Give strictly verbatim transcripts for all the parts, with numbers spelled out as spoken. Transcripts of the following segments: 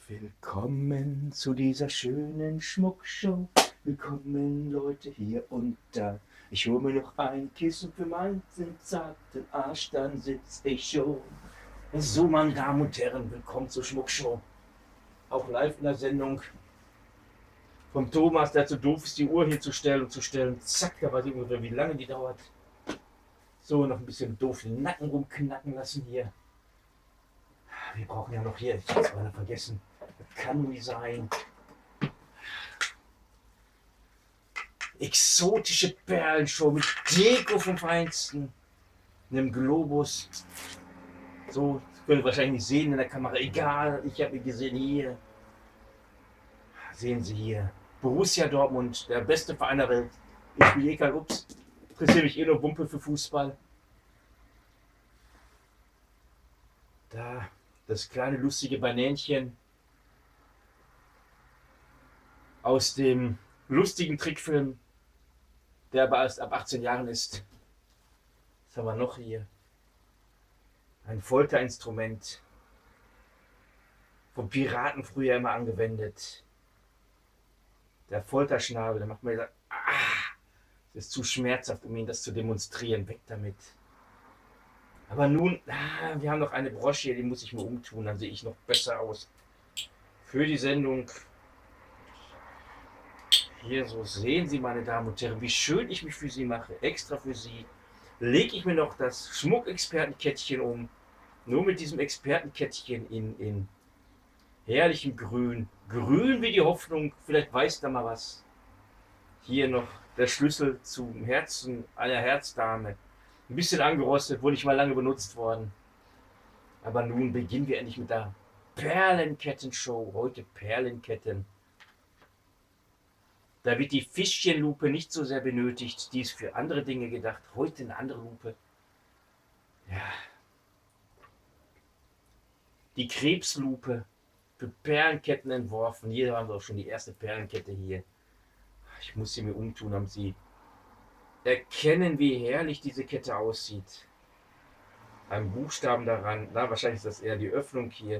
Willkommen zu dieser schönen Schmuckshow. Willkommen Leute hier und da. Ich hole mir noch ein Kissen für meinen zarten Arsch, dann sitz ich schon. So, meine Damen und Herren, willkommen zur Schmuckshow. Auch live in der Sendung vom Thomas, der zu doof ist, die Uhr hier zu stellen und zu stellen. Zack, da weiß ich ungefähr, wie lange die dauert. So, noch ein bisschen doof den Nacken rumknacken lassen hier. Wir brauchen ja noch hier, ich hab's mal vergessen, Kanui sein. Exotische Perlenshow mit Deko vom Feinsten. Einem Globus. So, das könnt ihr wahrscheinlich nicht sehen in der Kamera. Egal, ich habe ihn gesehen hier. Sehen Sie hier. Borussia Dortmund, der beste Verein der Welt. Ich spiele eh kein Ups. Interessiere mich eh nur Wumpe für Fußball. Da. Das kleine lustige Banänchen aus dem lustigen Trickfilm, der aber erst ab achtzehn Jahren ist. Was haben wir noch hier? Ein Folterinstrument. Vom Piraten früher immer angewendet. Der Folterschnabel, da macht man gesagt, ah, das ist zu schmerzhaft, um Ihnen das zu demonstrieren. Weg damit. Aber nun, ah, wir haben noch eine Brosche hier, die muss ich mir umtun, dann sehe ich noch besser aus. Für die Sendung. Hier, so sehen Sie, meine Damen und Herren, wie schön ich mich für Sie mache. Extra für Sie lege ich mir noch das Schmuckexpertenkettchen um. Nur mit diesem Expertenkettchen in, in herrlichem Grün. Grün wie die Hoffnung, vielleicht weiß da mal was. Hier noch der Schlüssel zum Herzen einer Herzdame. Ein bisschen angerostet, wohl nicht mal lange benutzt worden. Aber nun beginnen wir endlich mit der Perlenkettenshow. Heute Perlenketten. Da wird die Fischchenlupe nicht so sehr benötigt. Die ist für andere Dinge gedacht. Heute eine andere Lupe. Ja. Die Krebslupe für Perlenketten entworfen. Hier haben wir auch schon die erste Perlenkette hier. Ich muss sie mir umtun, damit Sie erkennen, wie herrlich diese Kette aussieht. Ein Buchstaben daran, na, wahrscheinlich ist das eher die Öffnung hier.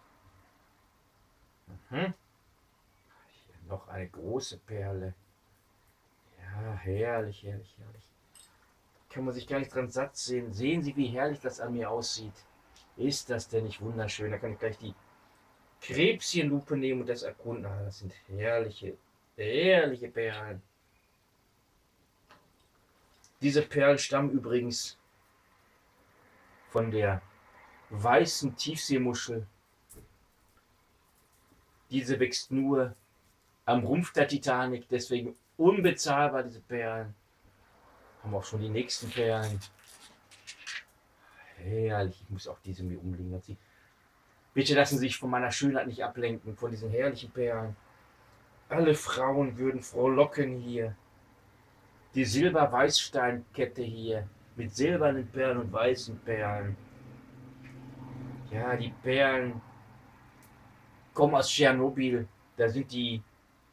Mhm. Hier noch eine große Perle. Ja, herrlich, herrlich, herrlich. Kann man sich gar nicht dran satt sehen. Sehen Sie, wie herrlich das an mir aussieht. Ist das denn nicht wunderschön? Da kann ich gleich die Krebschenlupe nehmen und das erkunden. Ah, das sind herrliche, herrliche Perlen. Diese Perlen stammen übrigens von der weißen Tiefseemuschel. Diese wächst nur am Rumpf der Titanic, deswegen unbezahlbar diese Perlen. Haben auch schon die nächsten Perlen. Herrlich, ich muss auch diese mir umlegen. Sie bitte lassen Sie sich von meiner Schönheit nicht ablenken, von diesen herrlichen Perlen. Alle Frauen würden frohlocken hier. Die Silber-Weißstein-Kette hier mit silbernen Perlen und weißen Perlen. Ja, die Perlen kommen aus Tschernobyl. Da sind die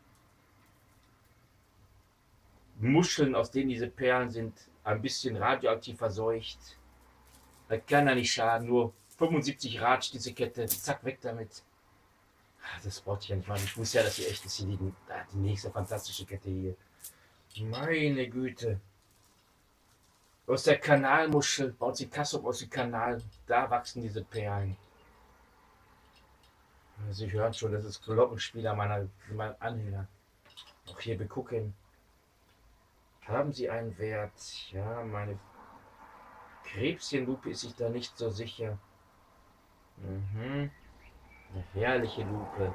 Muscheln, aus denen diese Perlen sind, ein bisschen radioaktiv verseucht. Das kann ja nicht schaden. Nur fünfundsiebzig Ratsch diese Kette. Zack, weg damit. Das braucht ich ja nicht machen. Ich wusste ja, dass sie echt ist. Hier die, die nächste fantastische Kette hier. Meine Güte. Aus der Kanalmuschel baut sie Kassop aus dem Kanal. Da wachsen diese Perlen. Sie hören schon, das ist Glockenspieler meiner, meiner Anhänger. Auch hier begucken. Haben sie einen Wert? Ja, meine Krebschenlupe ist sich da nicht so sicher. Mhm. Eine herrliche Lupe.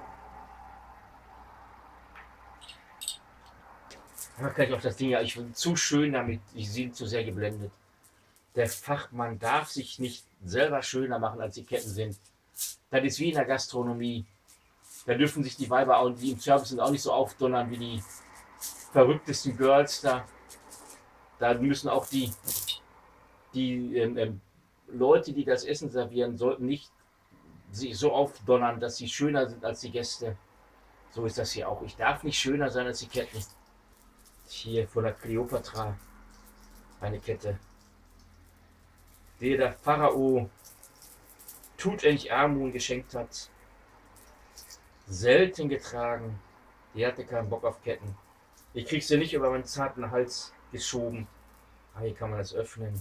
Da kann ich auch das Ding, ja, ich bin zu schön damit, ich sehe zu sehr geblendet. Der Fachmann darf sich nicht selber schöner machen, als die Ketten sind. Das ist wie in der Gastronomie. Da dürfen sich die Weiber, auch, die im Service sind, auch nicht so aufdonnern wie die verrücktesten Girls da. Da müssen auch die, die ähm, ähm, Leute, die das Essen servieren, sollten nicht sich so aufdonnern, dass sie schöner sind als die Gäste. So ist das hier auch. Ich darf nicht schöner sein als die Ketten. Hier von der Kleopatra eine Kette. Der der Pharao Tutanchamun geschenkt hat. selten getragen. Die hatte keinen Bock auf Ketten. Ich krieg sie nicht über meinen zarten Hals geschoben. Aber hier kann man das öffnen.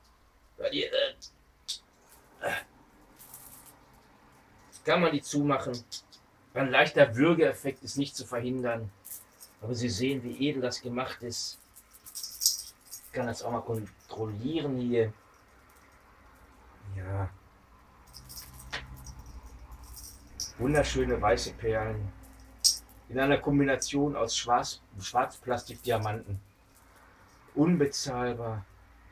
Kann man die zumachen. Ein leichter Würgeeffekt ist nicht zu verhindern. Aber Sie sehen, wie edel das gemacht ist. Ich kann das auch mal kontrollieren hier. Ja. Wunderschöne weiße Perlen. In einer Kombination aus Schwarz, Schwarzplastikdiamanten. Unbezahlbar.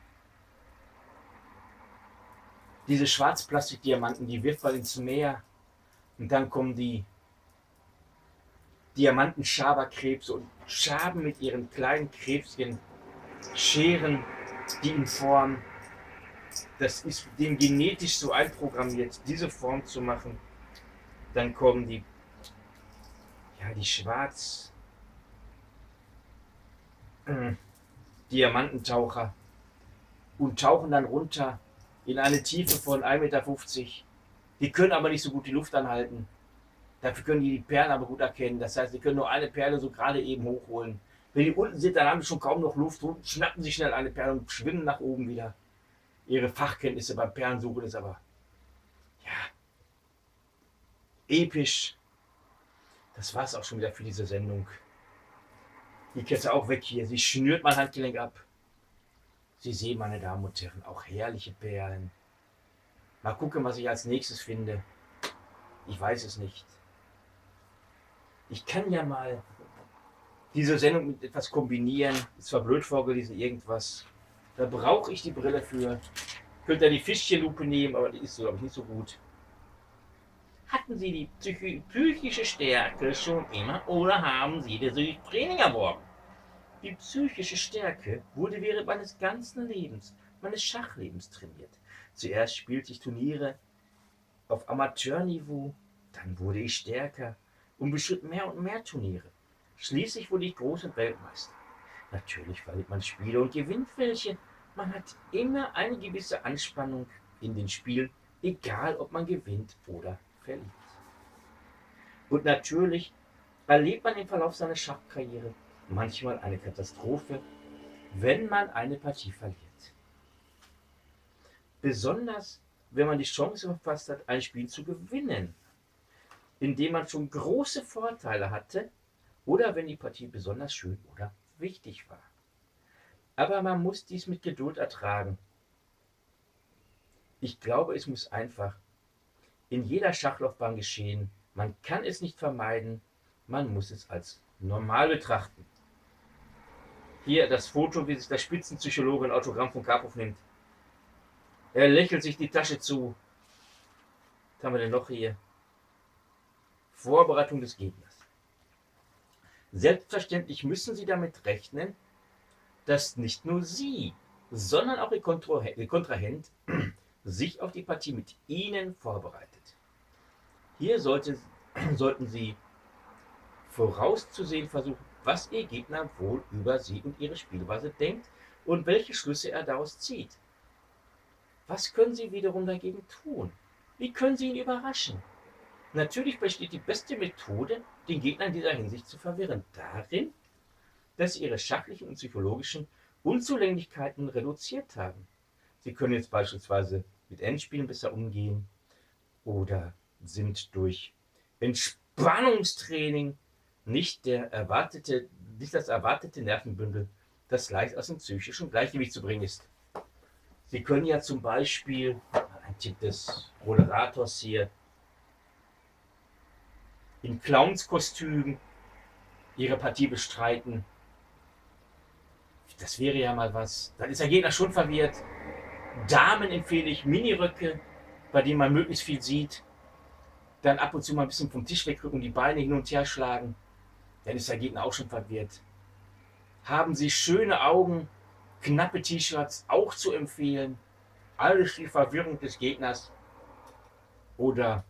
Diese Schwarzplastikdiamanten, die wirft man ins Meer. Und dann kommen die Diamantenschaberkrebse und schaben mit ihren kleinen Krebschen Scheren, die in Form, das ist dem genetisch so einprogrammiert, diese Form zu machen. Dann kommen die, ja, die Schwarz äh, Diamantentaucher und tauchen dann runter in eine Tiefe von ein Meter fünfzig. Die können aber nicht so gut die Luft anhalten. Dafür können die die Perlen aber gut erkennen. Das heißt, sie können nur eine Perle so gerade eben hochholen. Wenn die unten sind, dann haben sie schon kaum noch Luft, schnappen sie schnell eine Perle und schwimmen nach oben wieder. Ihre Fachkenntnisse beim Perlensuchen ist aber, ja, episch. Das war es auch schon wieder für diese Sendung. Die Kette auch weg hier. Sie schnürt mein Handgelenk ab. Sie sehen, meine Damen und Herren, auch herrliche Perlen. Mal gucken, was ich als nächstes finde. Ich weiß es nicht. Ich kann ja mal diese Sendung mit etwas kombinieren. Ist zwar blöd vorgelesen, irgendwas. Da brauche ich die Brille für. Könnt ihr die Fischchenlupe nehmen, aber die ist, glaube ich, nicht so gut. Hatten Sie die psychi psychische Stärke schon immer oder haben Sie das durch Training erworben? Die psychische Stärke wurde während meines ganzen Lebens, meines Schachlebens trainiert. Zuerst spielte ich Turniere auf Amateurniveau, dann wurde ich stärker und bestritt mehr und mehr Turniere. Schließlich wurde ich Groß- und Weltmeister. Natürlich verliert man Spiele und gewinnt welche. Man hat immer eine gewisse Anspannung in den Spielen, egal ob man gewinnt oder verliert. Und natürlich erlebt man im Verlauf seiner Schachkarriere manchmal eine Katastrophe, wenn man eine Partie verliert. Besonders, wenn man die Chance verpasst hat, ein Spiel zu gewinnen, indem man schon große Vorteile hatte oder wenn die Partie besonders schön oder wichtig war. Aber man muss dies mit Geduld ertragen. Ich glaube, es muss einfach in jeder Schachlaufbahn geschehen. Man kann es nicht vermeiden, man muss es als normal betrachten. Hier das Foto, wie sich der Spitzenpsychologe ein Autogramm von Karpov nimmt. Er lächelt sich die Tasche zu. Was haben wir denn noch hier? Vorbereitung des Gegners. Selbstverständlich müssen Sie damit rechnen, dass nicht nur Sie, sondern auch Ihr Kontrahent sich auf die Partie mit Ihnen vorbereitet. Hier sollte, sollten Sie vorauszusehen versuchen, was Ihr Gegner wohl über Sie und Ihre Spielweise denkt und welche Schlüsse er daraus zieht. Was können Sie wiederum dagegen tun? Wie können Sie ihn überraschen? Natürlich besteht die beste Methode, den Gegner in dieser Hinsicht zu verwirren, darin, dass Sie Ihre schachlichen und psychologischen Unzulänglichkeiten reduziert haben. Sie können jetzt beispielsweise mit Endspielen besser umgehen oder sind durch Entspannungstraining nicht, der erwartete, nicht das erwartete Nervenbündel, das leicht aus dem psychischen Gleichgewicht zu bringen ist. Sie können ja zum Beispiel, ein Tipp des Moderators hier, in Clownskostümen Ihre Partie bestreiten. Das wäre ja mal was. Dann ist der Gegner schon verwirrt. Damen empfehle ich Miniröcke, bei denen man möglichst viel sieht. Dann ab und zu mal ein bisschen vom Tisch wegrücken, die Beine hin und her schlagen. Dann ist der Gegner auch schon verwirrt. Haben Sie schöne Augen, knappe T-Shirts auch zu empfehlen. Alles die Verwirrung des Gegners. Oder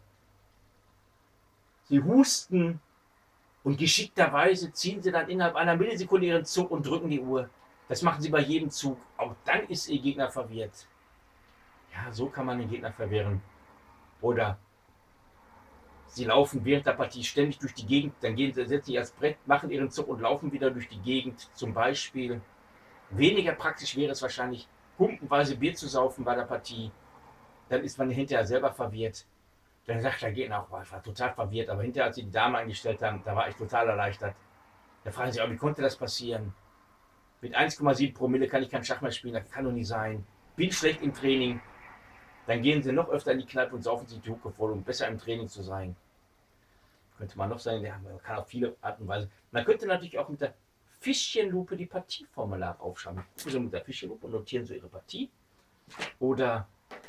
Sie husten und geschickterweise ziehen Sie dann innerhalb einer Millisekunde Ihren Zug und drücken die Uhr. Das machen Sie bei jedem Zug. Auch dann ist Ihr Gegner verwirrt. Ja, so kann man den Gegner verwirren. Oder Sie laufen während der Partie ständig durch die Gegend, dann gehen sie, setzen sich als Brett, machen ihren Zug und laufen wieder durch die Gegend. Zum Beispiel. Weniger praktisch wäre es wahrscheinlich, humpenweise Bier zu saufen bei der Partie. Dann ist man hinterher selber verwirrt. Dann sagt der Gegner auch, ich war total verwirrt, aber hinterher, als sie die Dame eingestellt haben, da war ich total erleichtert. Da fragen sie auch, wie konnte das passieren? Mit eins Komma sieben Promille kann ich kein Schach mehr spielen, das kann doch nicht sein. Bin schlecht im Training. Dann gehen sie noch öfter in die Kneipe und saufen sich die Hucke voll, um besser im Training zu sein. Könnte man noch sagen, ja, man kann auf viele Arten und Weise. Man könnte natürlich auch mit der Fischchenlupe die Partieformular aufschreiben. So mit der Fischchenlupe und notieren so ihre Partie. Oder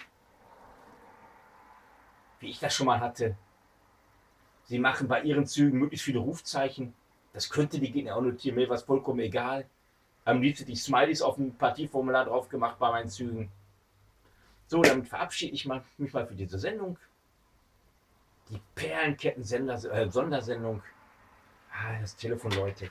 wie ich das schon mal hatte, sie machen bei ihren Zügen möglichst viele Rufzeichen. Das könnte die Gegner auch notieren, mir war es vollkommen egal. Am liebsten die Smileys auf dem Partieformular drauf gemacht bei meinen Zügen. So, damit verabschiede ich mich mal für diese Sendung. Die Perlenketten-Sondersendung. Ah, das Telefon läutet.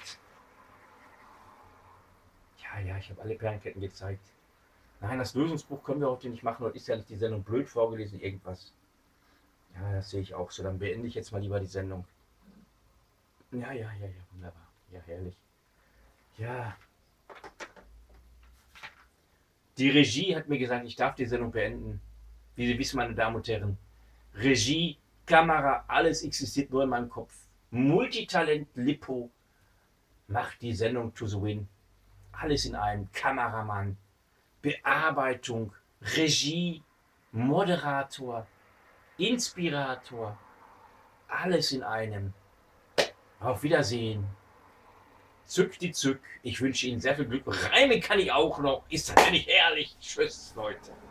Ja, ja, ich habe alle Perlenketten gezeigt. Nein, das Lösungsbuch können wir heute nicht machen. Heute ist ja nicht die Sendung blöd vorgelesen, irgendwas. Ja, das sehe ich auch so. Dann beende ich jetzt mal lieber die Sendung. Ja, ja, ja, ja, wunderbar. Ja, herrlich. Ja. Die Regie hat mir gesagt, ich darf die Sendung beenden. Wie Sie wissen, meine Damen und Herren, Regie, Kamera, alles existiert nur in meinem Kopf. Multitalent Lippo macht die Sendung To The Win. Alles in einem. Kameramann, Bearbeitung, Regie, Moderator, Inspirator, alles in einem. Auf Wiedersehen. Zück die Zück. Ich wünsche Ihnen sehr viel Glück. Reimen kann ich auch noch. Ist das ja nicht herrlich? Tschüss, Leute.